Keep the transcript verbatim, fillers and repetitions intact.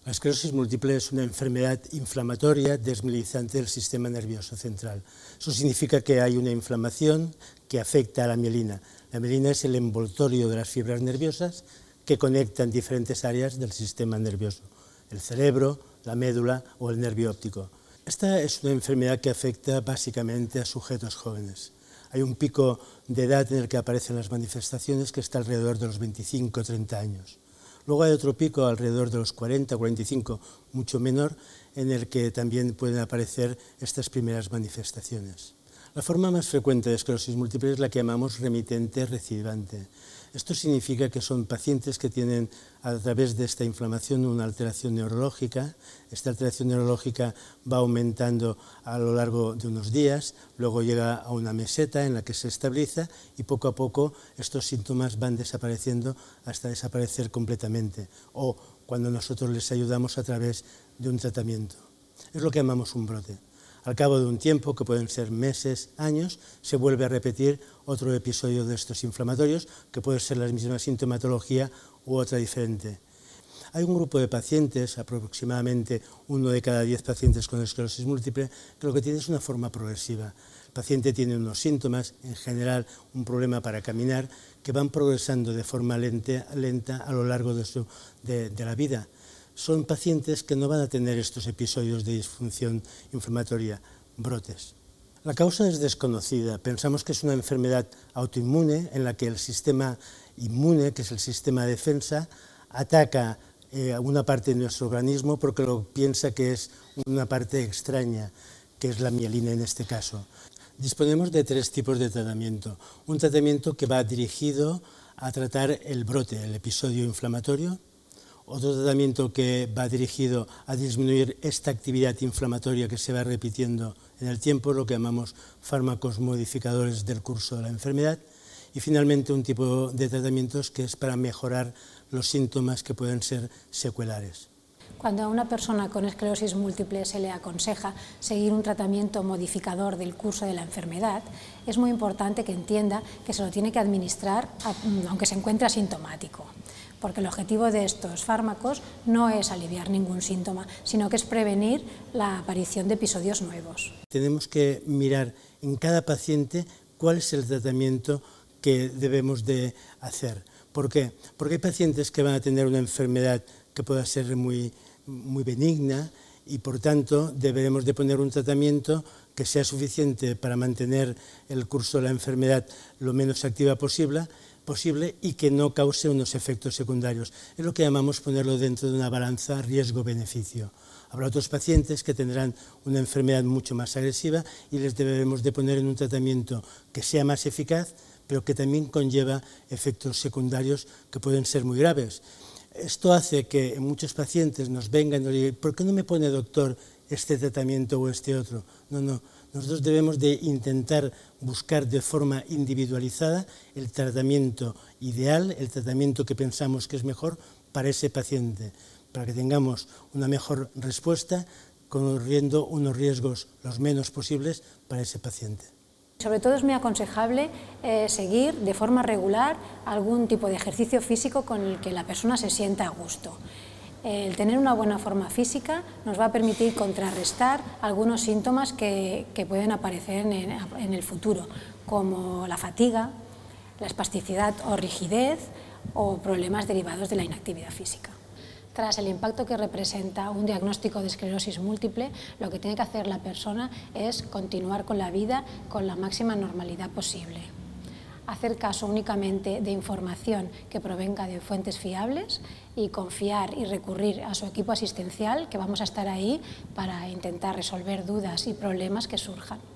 La esclerosis múltiple es una enfermedad inflamatoria desmielizante del sistema nervioso central. Eso significa que hay una inflamación que afecta a la mielina. La mielina es el envoltorio de las fibras nerviosas que conectan diferentes áreas del sistema nervioso, el cerebro, la médula o el nervio óptico. Esta es una enfermedad que afecta básicamente a sujetos jóvenes. Hay un pico de edad en el que aparecen las manifestaciones que está alrededor de los veinticinco o treinta años. Luego hay otro pico alrededor de los cuarenta o cuarenta y cinco, mucho menor, en el que también pueden aparecer estas primeras manifestaciones. La forma más frecuente de esclerosis múltiple es la que llamamos remitente recidivante. Esto significa que son pacientes que tienen a través de esta inflamación una alteración neurológica. Esta alteración neurológica va aumentando a lo largo de unos días, luego llega a una meseta en la que se estabiliza y poco a poco estos síntomas van desapareciendo hasta desaparecer completamente o cuando nosotros les ayudamos a través de un tratamiento. Es lo que llamamos un brote. Al cabo de un tiempo, que pueden ser meses, años, se vuelve a repetir otro episodio de estos inflamatorios, que puede ser la misma sintomatología u otra diferente. Hay un grupo de pacientes, aproximadamente uno de cada diez pacientes con esclerosis múltiple, que lo que tiene es una forma progresiva. El paciente tiene unos síntomas, en general un problema para caminar, que van progresando de forma lenta, lenta a lo largo de, su, de, de la vida. Son pacientes que no van a tener estos episodios de disfunción inflamatoria, brotes. La causa es desconocida. Pensamos que es una enfermedad autoinmune en la que el sistema inmune, que es el sistema de defensa, ataca eh, a una parte de nuestro organismo porque lo piensa que es una parte extraña, que es la mielina en este caso. Disponemos de tres tipos de tratamiento. Un tratamiento que va dirigido a tratar el brote, el episodio inflamatorio. Otro tratamiento que va dirigido a disminuir esta actividad inflamatoria que se va repitiendo en el tiempo, lo que llamamos fármacos modificadores del curso de la enfermedad. Y finalmente un tipo de tratamientos que es para mejorar los síntomas que pueden ser secuelares. Cuando a una persona con esclerosis múltiple se le aconseja seguir un tratamiento modificador del curso de la enfermedad, es muy importante que entienda que se lo tiene que administrar aunque se encuentre asintomático, porque el objetivo de estos fármacos no es aliviar ningún síntoma, sino que es prevenir la aparición de episodios nuevos. Tenemos que mirar en cada paciente cuál es el tratamiento que debemos de hacer. ¿Por qué? Porque hay pacientes que van a tener una enfermedad que pueda ser muy, muy benigna y por tanto deberemos de poner un tratamiento que sea suficiente para mantener el curso de la enfermedad lo menos activa posible, posible y que no cause unos efectos secundarios. Es lo que llamamos ponerlo dentro de una balanza riesgo-beneficio. Habrá otros pacientes que tendrán una enfermedad mucho más agresiva y les debemos de poner en un tratamiento que sea más eficaz, pero que también conlleva efectos secundarios que pueden ser muy graves. Esto hace que muchos pacientes nos vengan y nos digan, ¿por qué no me pone, doctor, este tratamiento o este otro? No, no, nosotros debemos de intentar buscar de forma individualizada el tratamiento ideal, el tratamiento que pensamos que es mejor para ese paciente, para que tengamos una mejor respuesta, corriendo unos riesgos los menos posibles para ese paciente. Sobre todo es muy aconsejable eh, seguir de forma regular algún tipo de ejercicio físico con el que la persona se sienta a gusto. El tener una buena forma física nos va a permitir contrarrestar algunos síntomas que, que pueden aparecer en, en el futuro, como la fatiga, la espasticidad o rigidez o problemas derivados de la inactividad física. Tras el impacto que representa un diagnóstico de esclerosis múltiple, lo que tiene que hacer la persona es continuar con la vida con la máxima normalidad posible. Hacer caso únicamente de información que provenga de fuentes fiables y confiar y recurrir a su equipo asistencial, que vamos a estar ahí para intentar resolver dudas y problemas que surjan.